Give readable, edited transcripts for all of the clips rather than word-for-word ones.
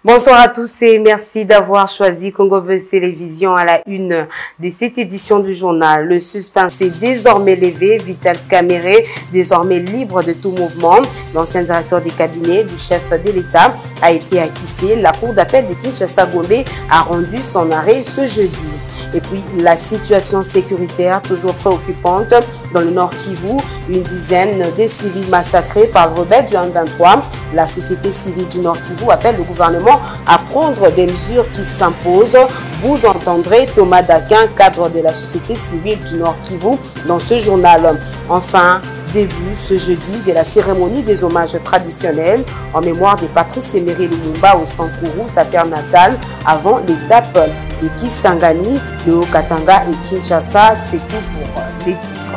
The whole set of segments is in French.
Bonsoir à tous et merci d'avoir choisi Congo Buzz Télévision à la une de cette édition du journal. Le suspense est désormais levé. Vital Kamerhe, désormais libre de tout mouvement, l'ancien directeur des cabinets du chef de l'État, a été acquitté. La cour d'appel de Kinshasa-Gombe a rendu son arrêt ce jeudi. Et puis, la situation sécuritaire toujours préoccupante dans le Nord Kivu. Une dizaine de civils massacrés par le rebelle du M23. La société civile du Nord Kivu appelle le gouvernement à prendre des mesures qui s'imposent. Vous entendrez Thomas Daquin, cadre de la société civile du Nord Kivu, dans ce journal. Enfin, début ce jeudi de la cérémonie des hommages traditionnels en mémoire de Patrice Emery Lumumba au Sankuru, sa terre natale, avant l'étape de Kisangani, le Haut-Katanga et Kinshasa. C'est tout pour les titres.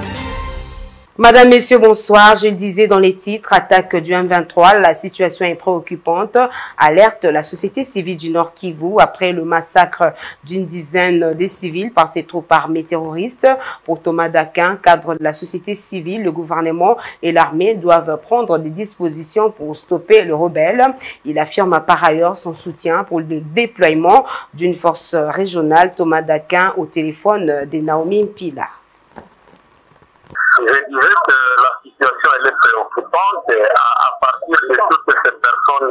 Madame, Messieurs, bonsoir. Je le disais dans les titres, attaque du M23, la situation est préoccupante. Alerte la société civile du Nord Kivu après le massacre d'une dizaine de civils par ses troupes armées terroristes. Pour Thomas Daquin, cadre de la société civile, le gouvernement et l'armée doivent prendre des dispositions pour stopper le rebelle. Il affirme par ailleurs son soutien pour le déploiement d'une force régionale. Thomas Daquin au téléphone de Naomi Mpila. Je disais que la situation elle est préoccupante à partir de toutes ces personnes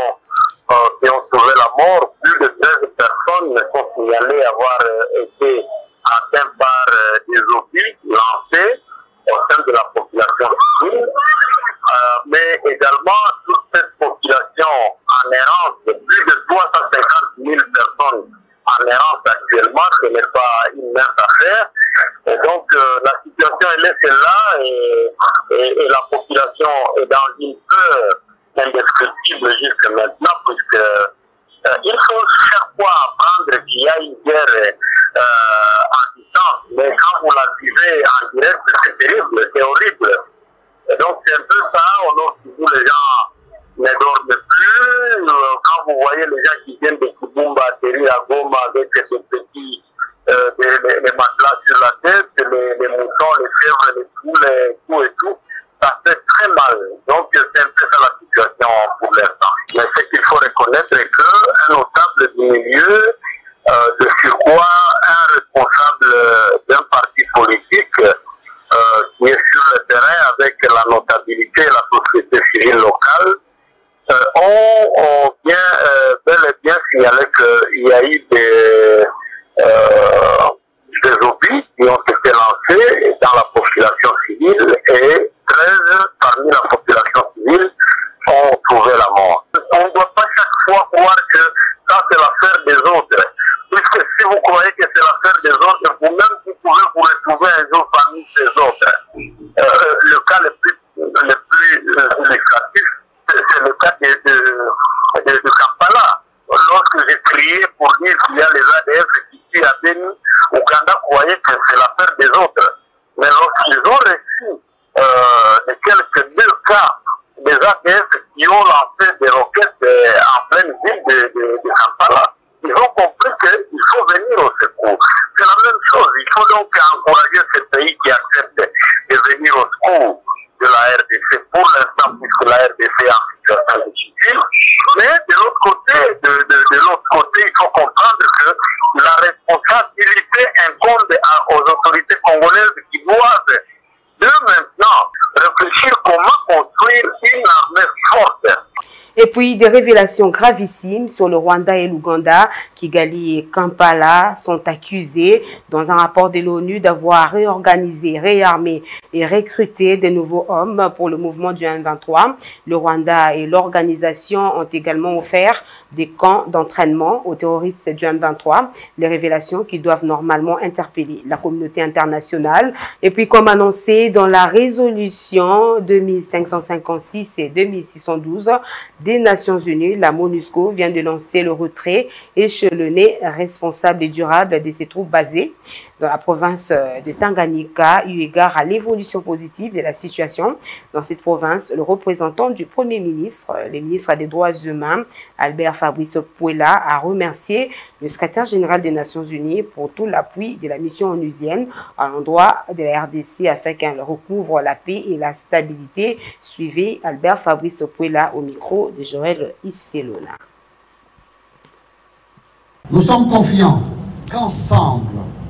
qui ont trouvé la mort. Plus de 13 personnes sont signalées avoir été atteintes par des obus lancés au sein de la population civile, mais également toute cette population en errance de plus de 350 000 personnes en errance actuellement, ce n'est pas une mince affaire. Et donc la situation elle est celle-là et la population est dans une peur indescriptible jusqu'à maintenant puisque il faut chaque fois apprendre qu'il y a une guerre en distance, mais quand vous la vivez en direct c'est terrible, c'est horrible. Et donc c'est un peu ça, au Nord Kivu les gens ne dorment plus. Quand vous voyez les gens qui viennent de Kibumba atterrir à Goma avec des petits les matelas sur la tête, les moutons, les fièvres, les poules, tout et tout, ça fait très mal. Donc c'est un peu ça la situation pour l'instant. Mais ce qu'il faut reconnaître est qu'un notable du milieu, de surcroît un responsable d'un parti politique qui est sur le terrain avec la notabilité et la société civile locale, ont bien, bel et bien signalé qu'il y a eu des obus qui ont été lancés dans la population civile et 13 parmi la population civile ont trouvé la mort. On ne doit pas chaque fois croire que ça c'est l'affaire des autres. Puisque si vous croyez que c'est l'affaire des autres, vous-même vous pouvez vous retrouver un jour parmi ces autres. Le cas le plus illustratif, c'est le cas de Kampala. Lorsque j'ai crié pour dire qu'il y a les ADF qui tuent à Beni, Ouganda croyait que c'est l'affaire des autres. Mais lorsqu'ils ont reçu les quelques 2 cas des ADF qui ont lancé des roquettes en pleine ville de Kampala, ils ont compris qu'il faut venir au secours. C'est la même chose. Il faut donc encourager ces pays qui acceptent de venir au secours de la RDC pour l'instant, puisque la RDC est en situation difficile. Mais de l'autre côté, il faut comprendre que la responsabilité incombe aux autorités congolaises qui doivent, de maintenant, réfléchir comment construire une armée forte. Et puis, des révélations gravissimes sur le Rwanda et l'Ouganda. Kigali et Kampala sont accusés, dans un rapport de l'ONU, d'avoir réorganisé, réarmé et recruté de nouveaux hommes pour le mouvement du M23. Le Rwanda et l'organisation ont également offert des camps d'entraînement aux terroristes du M23. Les révélations qui doivent normalement interpeller la communauté internationale. Et puis, comme annoncé dans la résolution 2556 et 2612 des Nations Unies, la MONUSCO vient de lancer le retrait échelonné responsable et durable de ses troupes basées dans la province de Tanganyika, eu égard à l'évolution positive de la situation dans cette province. Le représentant du Premier ministre, le ministre des Droits humains, Albert Fabrice Puela, a remercié le secrétaire général des Nations Unies pour tout l'appui de la mission onusienne à l'endroit de la RDC afin qu'elle recouvre la paix et la stabilité. Suivez Albert Fabrice Puela au micro de Joël Isselona. Nous sommes confiants qu'ensemble,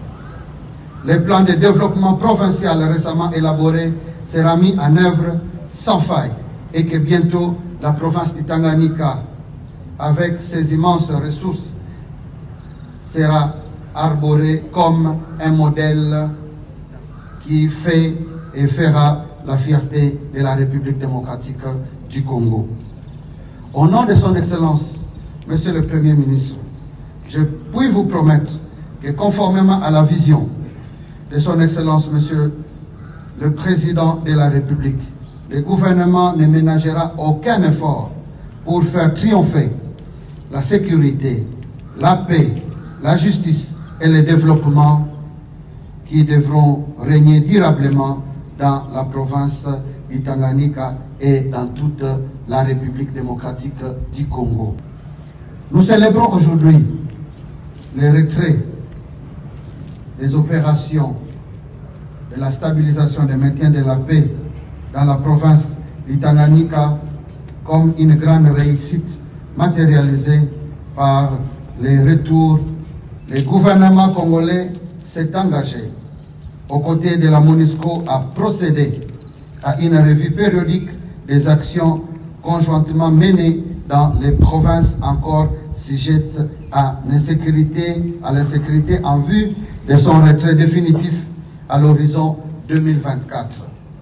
le plan de développement provincial récemment élaboré sera mis en œuvre sans faille et que bientôt la province du Tanganyika, avec ses immenses ressources, sera arborée comme un modèle qui fait et fera la fierté de la République démocratique du Congo. Au nom de son Excellence, Monsieur le Premier ministre, je puis vous promettre que conformément à la vision de son Excellence, Monsieur le Président de la République, le gouvernement ne ménagera aucun effort pour faire triompher la sécurité, la paix, la justice et le développement qui devront régner durablement dans la province du Tanganyika et dans toute la République démocratique du Congo. Nous célébrons aujourd'hui le retrait des opérations de la stabilisation et du maintien de la paix dans la province du Tanganyika comme une grande réussite matérialisée par les retours. Le gouvernement congolais s'est engagé aux côtés de la MONUSCO à procéder à une revue périodique des actions conjointement menées dans les provinces encore sujettes à l'insécurité en vue de son retrait définitif à l'horizon 2024.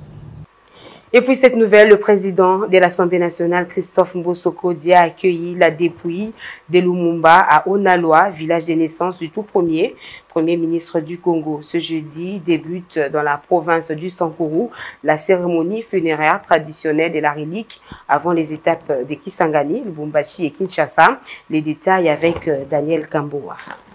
Et puis cette nouvelle, le président de l'Assemblée nationale, Christophe Mbosoko-Dia, a accueilli la dépouille de Lumumba à Onaloa, village de naissance du tout premier ministre du Congo. Ce jeudi débute dans la province du Sankourou la cérémonie funéraire traditionnelle de la relique avant les étapes de Kisangani, Lubumbashi et Kinshasa. Les détails avec Daniel Kamboua.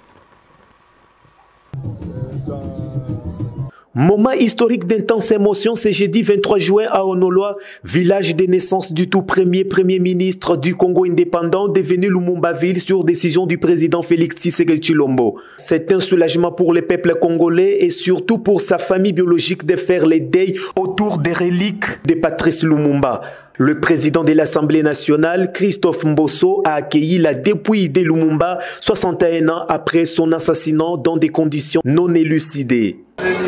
Moment historique d'intense émotion, c'est jeudi 23 juin à Onaloa, village de naissance du tout premier ministre du Congo indépendant, devenu Lumumba-ville sur décision du président Félix Tshisekedi Tshilombo. C'est un soulagement pour le peuple congolais et surtout pour sa famille biologique de faire les deuils autour des reliques de Patrice Lumumba. Le président de l'Assemblée nationale, Christophe Mbosso, a accueilli la dépouille de Lumumba 61 ans après son assassinat dans des conditions non élucidées.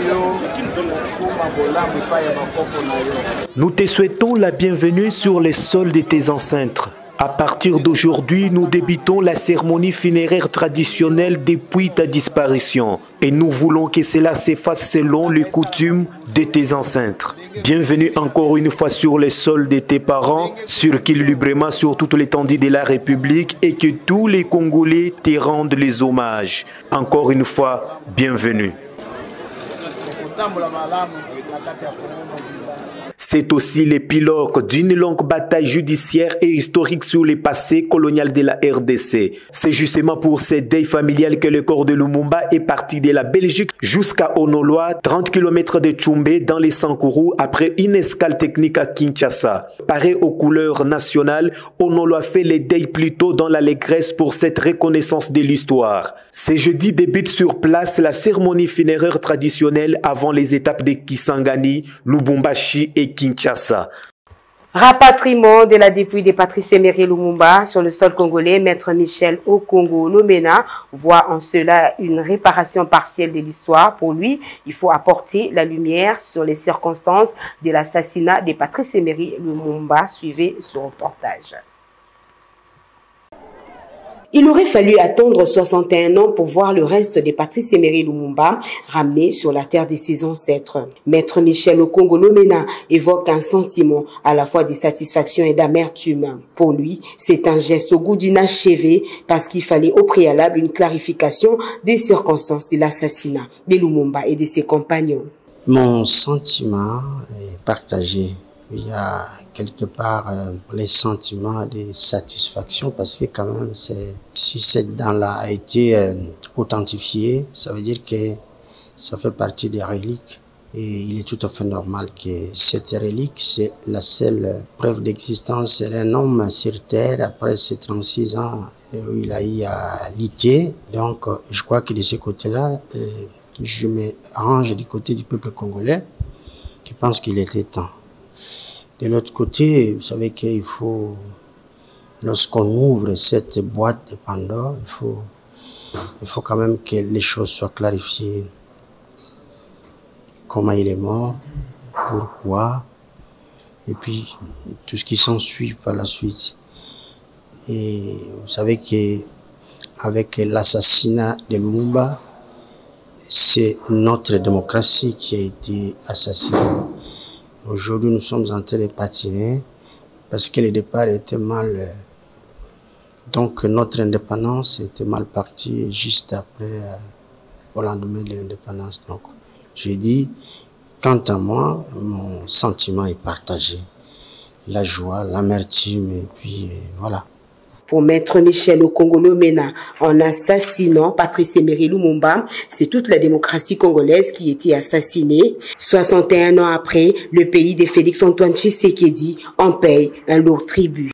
Nous te souhaitons la bienvenue sur les sols de tes ancêtres. À partir d'aujourd'hui, nous débutons la cérémonie funéraire traditionnelle depuis ta disparition. Et nous voulons que cela se fasse selon les coutumes de tes ancêtres. Bienvenue encore une fois sur les sols de tes parents, circule librement sur toute l'étendue de la République et que tous les Congolais te rendent les hommages. Encore une fois, bienvenue. C'est aussi l'épilogue d'une longue bataille judiciaire et historique sur le passé colonial de la RDC. C'est justement pour ces deuils familiales que le corps de Lumumba est parti de la Belgique jusqu'à Onaloa, 30 km de Tchoumbé dans les Sankourou après une escale technique à Kinshasa. Paré aux couleurs nationales, Onaloa fait les deuils plutôt dans l'allégresse pour cette reconnaissance de l'histoire. Ce jeudi débute sur place la cérémonie funéraire traditionnelle avant les étapes de Kisangani, Lubumbashi et Kinshasa. Rapatriement de la dépouille de Patrice Emery Lumumba sur le sol congolais, Maître Michel Okongo Lomena voit en cela une réparation partielle de l'histoire. Pour lui, il faut apporter la lumière sur les circonstances de l'assassinat de Patrice Emery Lumumba. Suivez ce reportage. Il aurait fallu attendre 61 ans pour voir le reste de Patrice Emery Lumumba ramené sur la terre de ses ancêtres. Maître Michel Okongo Lomena évoque un sentiment à la fois de satisfaction et d'amertume. Pour lui, c'est un geste au goût d'inachevé parce qu'il fallait au préalable une clarification des circonstances de l'assassinat de Lumumba et de ses compagnons. Mon sentiment est partagé. Il y a quelque part les sentiments de satisfaction parce que quand même si cette dent-là a été authentifiée, ça veut dire que ça fait partie des reliques et il est tout à fait normal que cette relique, c'est la seule preuve d'existence d'un homme sur terre après ces 36 ans où il a eu à lutter. Donc je crois que de ce côté-là, je me range du côté du peuple congolais qui pense qu'il était temps. De l'autre côté, vous savez qu'il faut, lorsqu'on ouvre cette boîte de Pandore, il faut il faut quand même que les choses soient clarifiées. Comment il est mort, pourquoi, et puis tout ce qui s'ensuit par la suite. Et vous savez qu'avec l'assassinat de Lumumba, c'est notre démocratie qui a été assassinée. Aujourd'hui, nous sommes en train de patiner parce que le départ était mal. Donc, notre indépendance était mal partie juste après, au lendemain de l'indépendance. Donc, j'ai dit, quant à moi, mon sentiment est partagé. La joie, l'amertume, et puis voilà. Pour Maître Michel Okongolo Mena, en assassinant Patrice Emery Lumumba, c'est toute la démocratie congolaise qui était assassinée. 61 ans après, le pays de Félix-Antoine Tshisekedi en paye un lourd tribut.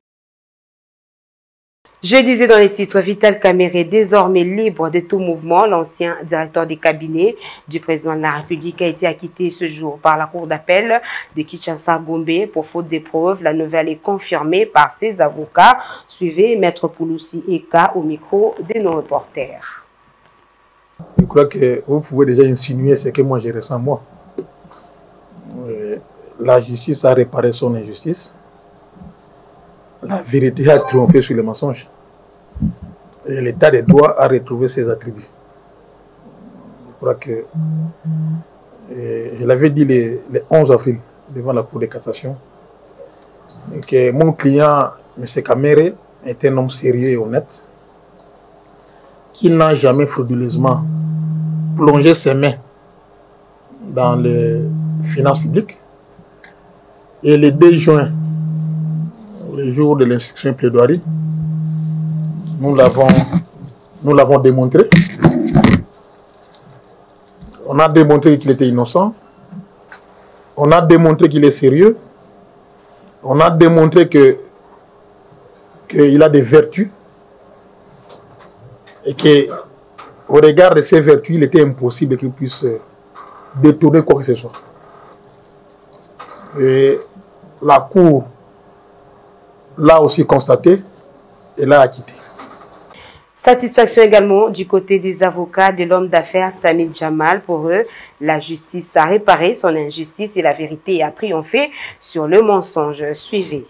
Je disais dans les titres, Vital Kamerhe, désormais libre de tout mouvement, l'ancien directeur des cabinets du président de la République a été acquitté ce jour par la cour d'appel de Kinshasa-Gombe pour faute de preuves. La nouvelle est confirmée par ses avocats. Suivez Maître Pouloussi Eka au micro de nos reporters. Je crois que vous pouvez déjà insinuer ce que moi je ressens moi. La justice a réparé son injustice. La vérité a triomphé sur le mensonge. Et l'état des droits a retrouvé ses attributs. Je crois que, je l'avais dit le 11 avril devant la Cour de cassation, que mon client, M. Kamerhe, est un homme sérieux et honnête, qui n'a jamais frauduleusement plongé ses mains dans les finances publiques. Et le 2 juin, le jour de l'instruction plaidoirie, nous l'avons démontré. On a démontré qu'il était innocent. On a démontré qu'il est sérieux. On a démontré qu'il a des vertus. Et qu'au regard de ces vertus, il était impossible qu'il puisse détourner quoi que ce soit. Et la Cour l'a aussi constaté et l'a acquitté. Satisfaction également du côté des avocats de l'homme d'affaires Sami Jamal. Pour eux, la justice a réparé son injustice et la vérité a triomphé sur le mensonge. Suivez.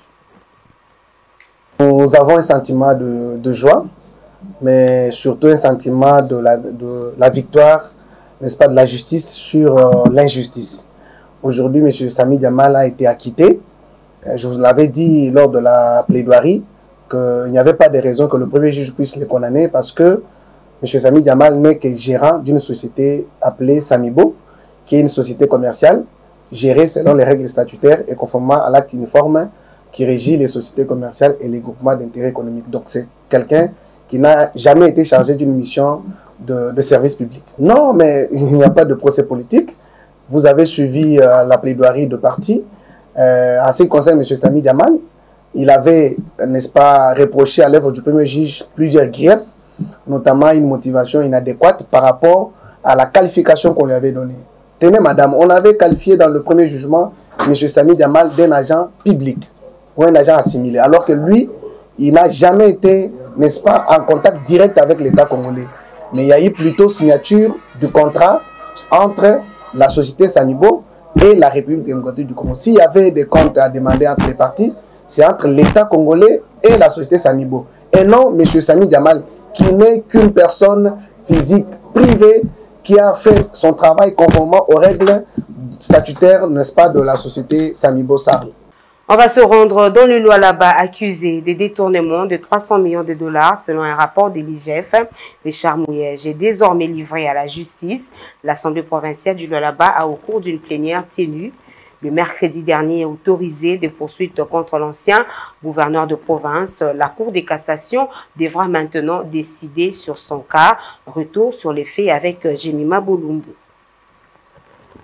Nous avons un sentiment de joie, mais surtout un sentiment de la victoire, n'est-ce pas, de la justice sur l'injustice. Aujourd'hui, M. Sami Jamal a été acquitté. Je vous l'avais dit lors de la plaidoirie qu'il n'y avait pas de raison que le premier juge puisse les condamner parce que M. Sami Jamal n'est que gérant d'une société appelée Samibo, qui est une société commerciale gérée selon les règles statutaires et conformément à l'acte uniforme qui régit les sociétés commerciales et les groupements d'intérêt économique. Donc c'est quelqu'un qui n'a jamais été chargé d'une mission de service public. Non, mais il n'y a pas de procès politique. Vous avez suivi la plaidoirie de parti. En ce qui concerne M. Sami Jamal, il avait, n'est-ce pas, reproché à l'œuvre du premier juge plusieurs griefs, notamment une motivation inadéquate par rapport à la qualification qu'on lui avait donnée. Tenez, madame, on avait qualifié dans le premier jugement M. Sami Jamal d'un agent public ou un agent assimilé, alors que lui, il n'a jamais été, n'est-ce pas, en contact direct avec l'État congolais. Mais il y a eu plutôt signature du contrat entre la société Samibo et la République démocratique du Congo. S'il y avait des comptes à demander entre les parties, c'est entre l'État congolais et la société Samibo. Et non M. Sami Jamal, qui n'est qu'une personne physique privée qui a fait son travail conformément aux règles statutaires, n'est-ce pas, de la société Samibo Sable. On va se rendre dans le Lualaba, accusé des détournements de 300 millions de dollars selon un rapport de l'IGF. Richard Mouyej est désormais livré à la justice. L'Assemblée provinciale du Lualaba a, au cours d'une plénière tenue le mercredi dernier, autorisé des poursuites contre l'ancien gouverneur de province. La Cour de cassation devra maintenant décider sur son cas. Retour sur les faits avec Jemima Boulumbu.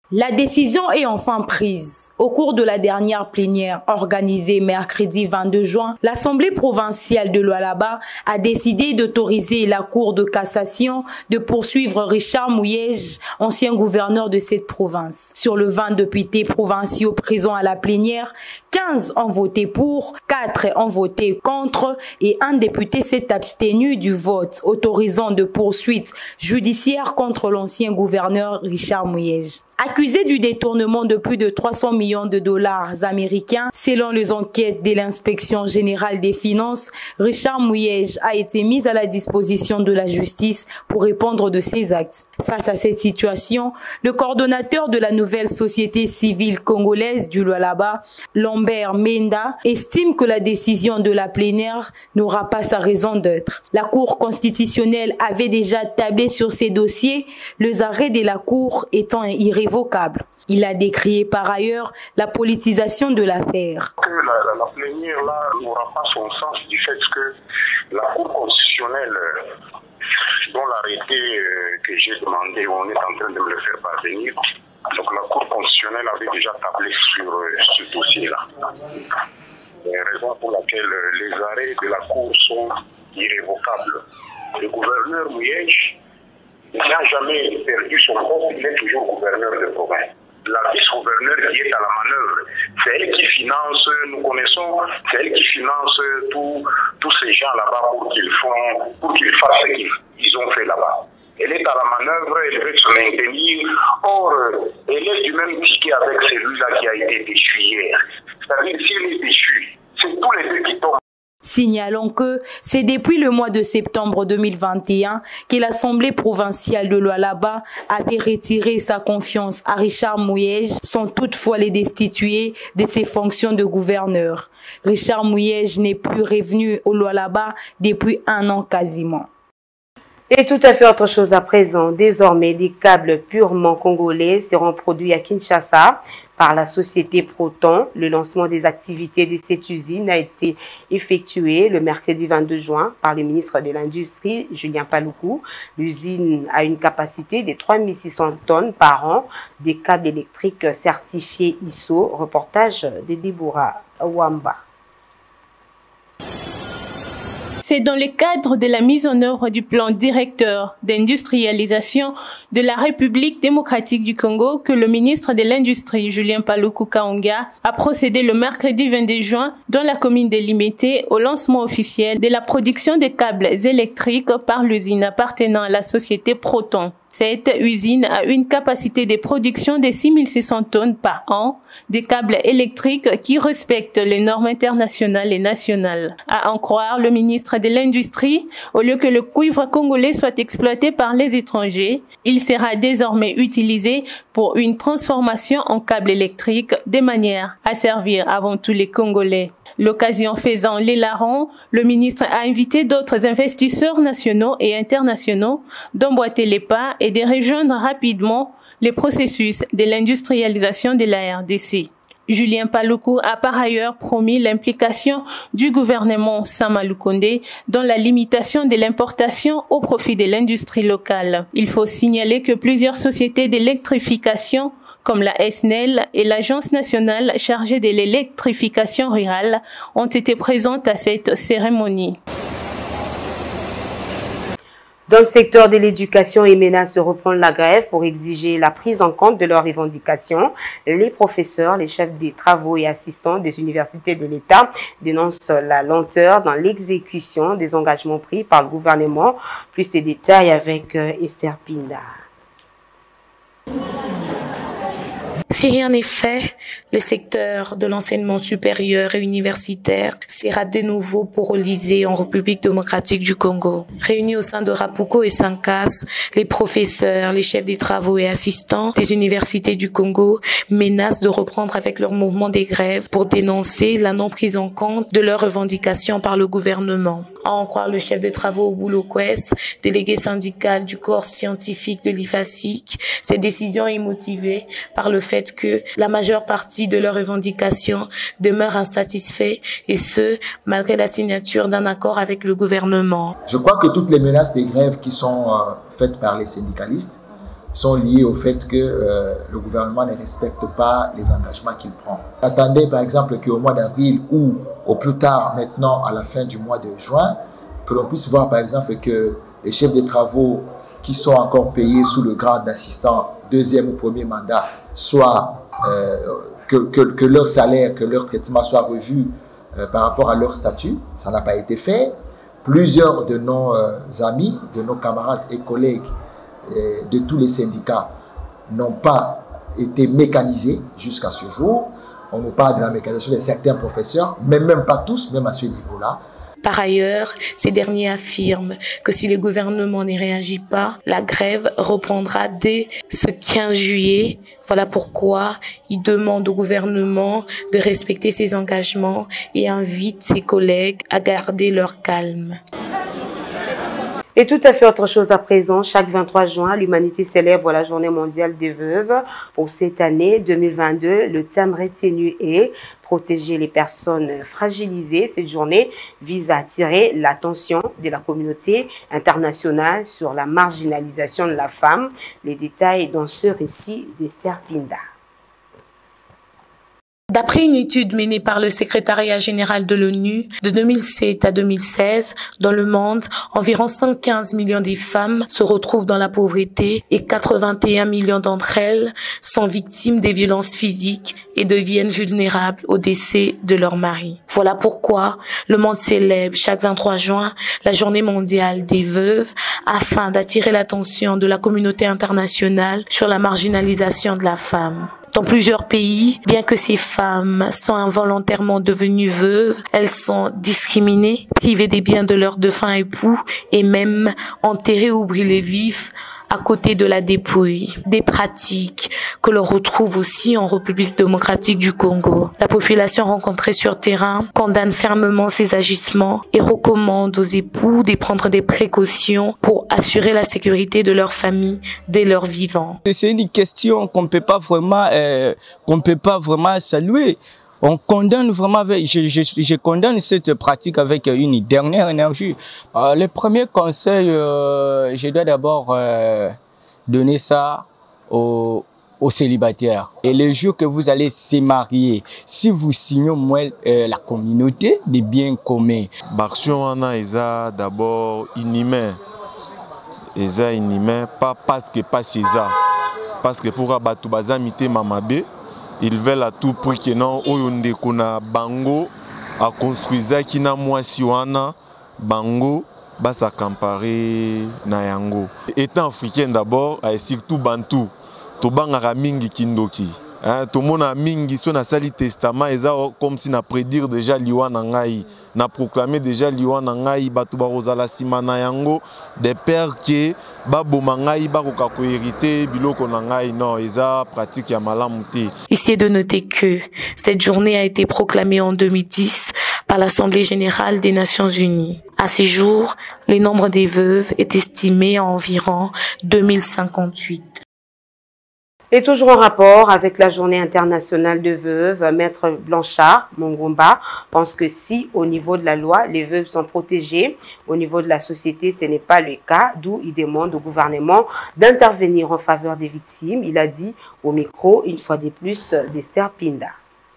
La décision est enfin prise. Au cours de la dernière plénière organisée mercredi 22 juin, l'Assemblée provinciale de Lualaba a décidé d'autoriser la Cour de cassation de poursuivre Richard Mouyej, ancien gouverneur de cette province. Sur le 20 députés provinciaux présents à la plénière, 15 ont voté pour, 4 ont voté contre et un député s'est abstenu du vote autorisant de poursuites judiciaires contre l'ancien gouverneur Richard Mouyej. Accusé du détournement de plus de 300 millions de dollars américains, selon les enquêtes de l'Inspection générale des finances, Richard Mouyej a été mis à la disposition de la justice pour répondre de ses actes. Face à cette situation, le coordonnateur de la nouvelle société civile congolaise du Lualaba, Lambert Menda, estime que la décision de la plénière n'aura pas sa raison d'être. La Cour constitutionnelle avait déjà tablé sur ces dossiers, les arrêts de la Cour étant irrévocables. Il a décrié par ailleurs la politisation de l'affaire. La plénière là n'aura pas son sens du fait que la Cour constitutionnelle, dont l'arrêté que j'ai demandé, on est en train de me le faire parvenir, donc la Cour constitutionnelle avait déjà tablé sur ce dossier-là. Raison pour laquelle les arrêts de la Cour sont irrévocables. Le gouverneur Mouyej n'a jamais perdu son poste, il est toujours gouverneur de province. La vice-gouverneur qui est à la manœuvre, c'est elle qui finance, nous connaissons, c'est elle qui finance tous ces gens là-bas pour qu'ils fassent ce qu'ils ont fait là-bas. Elle est à la manœuvre, elle veut se maintenir. Or, elle est du même ticket avec celui-là qui a été déchu hier. C'est-à-dire, s'il est déchu, c'est tous les deux qui tombent. Signalons que c'est depuis le mois de septembre 2021 que l'Assemblée provinciale de Lualaba avait retiré sa confiance à Richard Mouyej sans toutefois les destituer de ses fonctions de gouverneur. Richard Mouyej n'est plus revenu au Lualaba depuis 1 an quasiment. Et tout à fait autre chose à présent. Désormais, des câbles purement congolais seront produits à Kinshasa par la société Proton. Le lancement des activités de cette usine a été effectué le mercredi 22 juin par le ministre de l'Industrie, Julien Paluku. L'usine a une capacité de 3600 tonnes par an, des câbles électriques certifiés ISO. Reportage de Deborah Wamba. C'est dans le cadre de la mise en œuvre du plan directeur d'industrialisation de la République démocratique du Congo que le ministre de l'Industrie, Julien Paluku Kahongya, a procédé le mercredi 22 juin dans la commune de Limete au lancement officiel de la production des câbles électriques par l'usine appartenant à la société Proton. Cette usine a une capacité de production de 6600 tonnes par an, des câbles électriques qui respectent les normes internationales et nationales. À en croire le ministre de l'Industrie, au lieu que le cuivre congolais soit exploité par les étrangers, il sera désormais utilisé pour une transformation en câbles électriques de manière à servir avant tout les Congolais. L'occasion faisant les larrons, le ministre a invité d'autres investisseurs nationaux et internationaux d'emboîter les pas et de rejoindre rapidement les processus de l'industrialisation de la RDC. Julien Paluku a par ailleurs promis l'implication du gouvernement Sama Lukonde dans la limitation de l'importation au profit de l'industrie locale. Il faut signaler que plusieurs sociétés d'électrification comme la SNEL et l'Agence nationale chargée de l'électrification rurale ont été présentes à cette cérémonie. Dans le secteur de l'éducation, ils menacent de reprendre la grève pour exiger la prise en compte de leurs revendications. Les professeurs, les chefs des travaux et assistants des universités de l'État dénoncent la lenteur dans l'exécution des engagements pris par le gouvernement. Plus de détails avec Esther Pinda. Si rien n'est fait, le secteur de l'enseignement supérieur et universitaire sera de nouveau paralysé en République démocratique du Congo. Réunis au sein de Rapuko et Sankas, les professeurs, les chefs des travaux et assistants des universités du Congo menacent de reprendre avec leur mouvement des grèves pour dénoncer la non prise en compte de leurs revendications par le gouvernement. À en croire le chef de travaux Obulo Kwes, délégué syndical du corps scientifique de l'IFASIC, cette décision est motivée par le fait que la majeure partie de leurs revendications demeurent insatisfaits et ce, malgré la signature d'un accord avec le gouvernement. Je crois que toutes les menaces des grèves qui sont faites par les syndicalistes sont liées au fait que le gouvernement ne respecte pas les engagements qu'il prend. Attendez par exemple qu'au mois d'avril ou au plus tard maintenant à la fin du mois de juin, que l'on puisse voir par exemple que les chefs de travaux qui sont encore payés sous le grade d'assistant deuxième ou premier mandat soient, que leur salaire, que leur traitement soit revu par rapport à leur statut. Ça n'a pas été fait. Plusieurs de nos amis, de nos camarades et collègues de tous les syndicats n'ont pas été mécanisés jusqu'à ce jour. On nous parle de la mécanisation de certains professeurs, mais même pas tous, même à ce niveau-là. Par ailleurs, ces derniers affirment que si le gouvernement n'y réagit pas, la grève reprendra dès ce 15 juillet. Voilà pourquoi ils demandent au gouvernement de respecter ses engagements et invitent ses collègues à garder leur calme. Et tout à fait autre chose à présent, chaque 23 juin, l'humanité célèbre la journée mondiale des veuves. Pour cette année 2022, le thème retenu est protéger les personnes fragilisées. Cette journée vise à attirer l'attention de la communauté internationale sur la marginalisation de la femme. Les détails dans ce récit d'Esther Pinda. D'après une étude menée par le secrétariat général de l'ONU de 2007 à 2016, dans le monde, environ 115 millions de femmes se retrouvent dans la pauvreté et 81 millions d'entre elles sont victimes des violences physiques et deviennent vulnérables au décès de leur mari. Voilà pourquoi le monde célèbre chaque 23 juin la journée mondiale des veuves afin d'attirer l'attention de la communauté internationale sur la marginalisation de la femme. Dans plusieurs pays, bien que ces femmes sont involontairement devenues veuves, elles sont discriminées, privées des biens de leurs défunts époux et même enterrées ou brûlées vives à côté de la dépouille. Des pratiques que l'on retrouve aussi en République démocratique du Congo. La population rencontrée sur terrain condamne fermement ces agissements et recommande aux époux de prendre des précautions pour assurer la sécurité de leur famille dès leur vivant. C'est une question qu'on peut pas vraiment saluer. On condamne vraiment, je condamne cette pratique avec une dernière énergie. Le premier conseil, je dois d'abord donner ça aux célibataires. Et le jour que vous allez se marier, si vous signez moins la communauté des biens communs. L'action est d'abord inhumain. Eza inhumain, pas parce que pas chez ça. Parce que pour abattre bazamité mamabe, ils veulent à tout prix que non, oyonde kuna bango a construire qui na mwasi wana bango basa comparer na yango. Étant africain d'abord, et surtout bantou, to bangara mingi kindoki. Tout le monde a mingi son a sali testament eza comme si na prédire déjà liwa na ngai, na proclamer déjà liwa na ngai batu ba rozala sima na yango des pères qui ba bomangai ba ko ko hériter biloko na ngai non eza pratique ya malamu te. Ici est de noter que cette journée a été proclamée en 2010 par l'Assemblée générale des Nations unies. À ces jours, le nombre des veuves est estimé à environ 2058. Et toujours en rapport avec la journée internationale de veuves, Maître Blanchard Mongomba pense que si au niveau de la loi, les veuves sont protégées, au niveau de la société, ce n'est pas le cas, d'où il demande au gouvernement d'intervenir en faveur des victimes. Il a dit au micro, une fois de plus, d'Esther Pinda.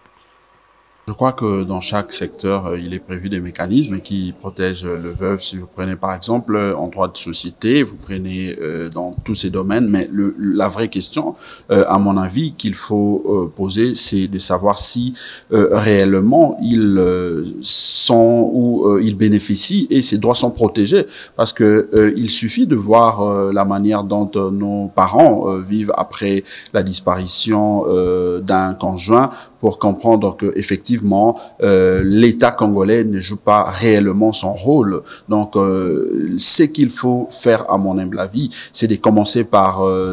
Je crois que dans chaque secteur, il est prévu des mécanismes qui protègent le veuve. Si vous prenez par exemple en droit de société, vous prenez dans tous ces domaines, mais la vraie question, à mon avis, qu'il faut poser, c'est de savoir si réellement ils sont ou ils bénéficient et ces droits sont protégés. Parce que il suffit de voir la manière dont nos parents vivent après la disparition d'un conjoint pour comprendre que effectivement l'État congolais ne joue pas réellement son rôle. Donc ce qu'il faut faire à mon humble avis, c'est de commencer par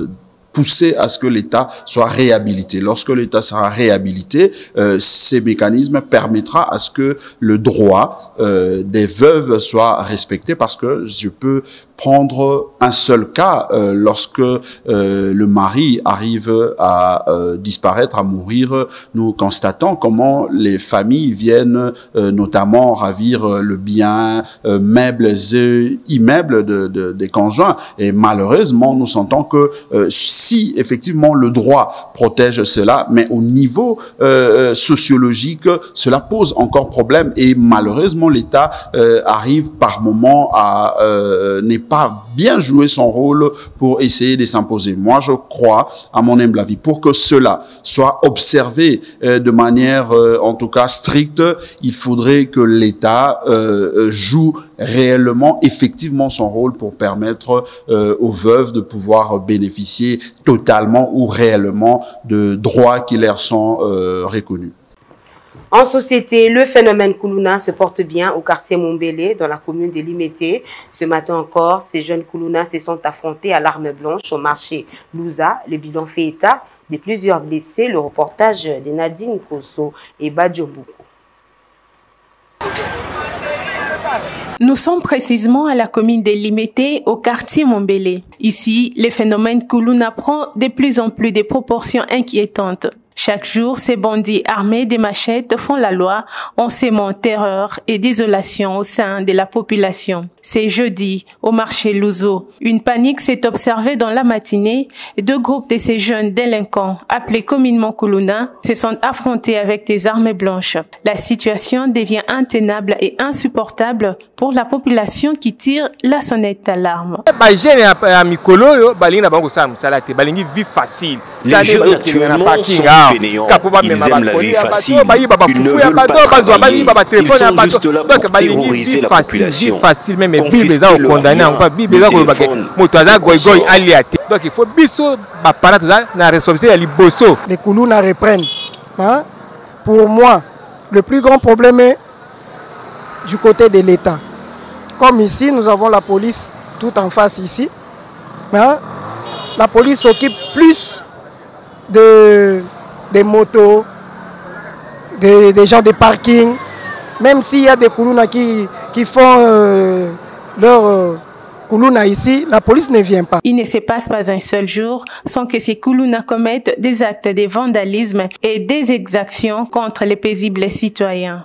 pousser à ce que l'État soit réhabilité. Lorsque l'État sera réhabilité, ces mécanismes permettra à ce que le droit des veuves soit respecté, parce que je peux prendre un seul cas lorsque le mari arrive à disparaître, à mourir. Nous constatons comment les familles viennent notamment ravir le bien, meubles et immeubles des conjoints. Et malheureusement, nous sentons que si effectivement le droit protège cela, mais au niveau sociologique, cela pose encore problème, et malheureusement l'État arrive par moment à n'est pas bien jouer son rôle pour essayer de s'imposer. Moi, je crois, à mon humble avis, pour que cela soit observé de manière en tout cas stricte, il faudrait que l'État joue réellement, effectivement son rôle pour permettre aux veuves de pouvoir bénéficier totalement ou réellement de droits qui leur sont reconnus. En société, le phénomène Koulouna se porte bien au quartier Mombélé, dans la commune de Limete. Ce matin encore, ces jeunes Koulouna se sont affrontés à l'arme blanche au marché Louza. Le bilan fait état de plusieurs blessés. Le reportage de Nadine Kosso et Badjoboukou. Nous sommes précisément à la commune de Limete, au quartier Mombélé. Ici, le phénomène Koulouna prend de plus en plus des proportions inquiétantes. Chaque jour, ces bandits armés des machettes font la loi en sémant terreur et désolation au sein de la population. C'est jeudi, au marché Louzo. Une panique s'est observée dans la matinée et deux groupes de ces jeunes délinquants, appelés communément Koulouna, se sont affrontés avec des armes blanches. La situation devient intenable et insupportable pour la population qui tire la sonnette d'alarme. Les jeunes actuellement sont fainéants, ils aiment la vie facile, ils ne veulent pas travailler, ils sont juste là pour terroriser la population, confisquer leurs biens, le téléphone. Donc il faut la responsabilité. Les Koulouna reprennent. Hein? Pour moi, le plus grand problème est du côté de l'État. Comme ici, nous avons la police tout en face ici. Hein? La police s'occupe plus des motos, des gens de parking. Même s'il y a des Koulouna qui font leur Koulouna ici, la police ne vient pas. Il ne se passe pas un seul jour sans que ces Koulouna commettent des actes de vandalisme et des exactions contre les paisibles citoyens.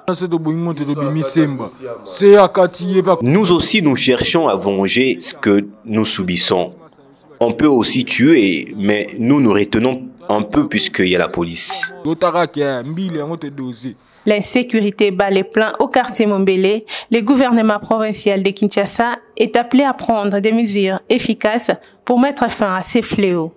Nous aussi, nous cherchons à venger ce que nous subissons. On peut aussi tuer, mais nous retenons un peu puisqu'il y a la police. L'insécurité bat les pleins au quartier Mombélé. Le gouvernement provincial de Kinshasa est appelé à prendre des mesures efficaces pour mettre fin à ces fléaux.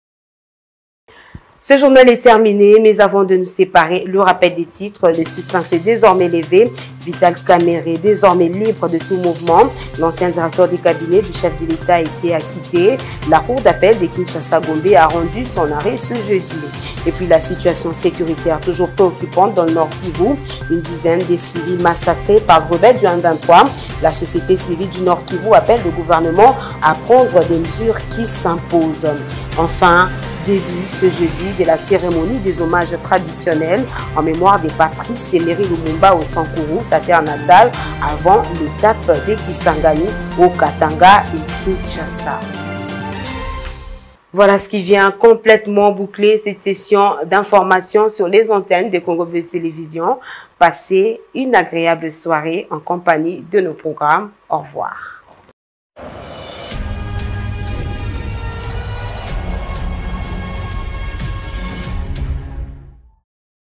Ce journal est terminé, mais avant de nous séparer, le rappel des titres, le suspense est désormais levé. Vital Kamere, désormais libre de tout mouvement. L'ancien directeur du cabinet du chef de l'État a été acquitté. La cour d'appel de Kinshasa-Gombe a rendu son arrêt ce jeudi. Et puis la situation sécuritaire toujours préoccupante dans le Nord Kivu. Une dizaine de civils massacrés par rebelles du M23. La société civile du Nord Kivu appelle le gouvernement à prendre des mesures qui s'imposent. Enfin, début ce jeudi de la cérémonie des hommages traditionnels en mémoire des Patrice Emery Lumumba au Sankourou, sa terre natale, avant l'étape de Kisangani au Katanga et Kinshasa. Voilà ce qui vient complètement boucler cette session d'information sur les antennes de Congo Buzz Télévision. Passez une agréable soirée en compagnie de nos programmes. Au revoir.